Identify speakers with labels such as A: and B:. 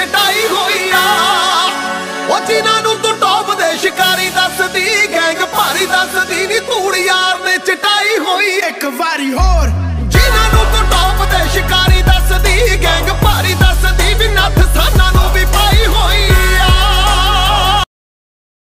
A: ਚਟਾਈ ਹੋਈ ਆ। ਉਹ ਜਿਨ੍ਹਾਂ ਨੂੰ ਤੂੰ ਟੌਪ ਦੇ ਸ਼ਿਕਾਰੀ ਦੱਸਦੀ, ਗੈਂਗ ਭਾਰੀ ਦੱਸਦੀ ਨੀ ਧੂੜ ਯਾਰ ਨੇ ਚਟਾਈ ਹੋਈ।
B: ਇੱਕ ਵਾਰੀ ਹੋਰ
A: ਜਿਨ੍ਹਾਂ ਨੂੰ ਤੂੰ ਟੌਪ ਦੇ ਸ਼ਿਕਾਰੀ ਦੱਸਦੀ, ਗੈਂਗ ਭਾਰੀ ਦੱਸਦੀ ਵੀ ਨੱਥ ਸਾਨਾਂ ਨੂੰ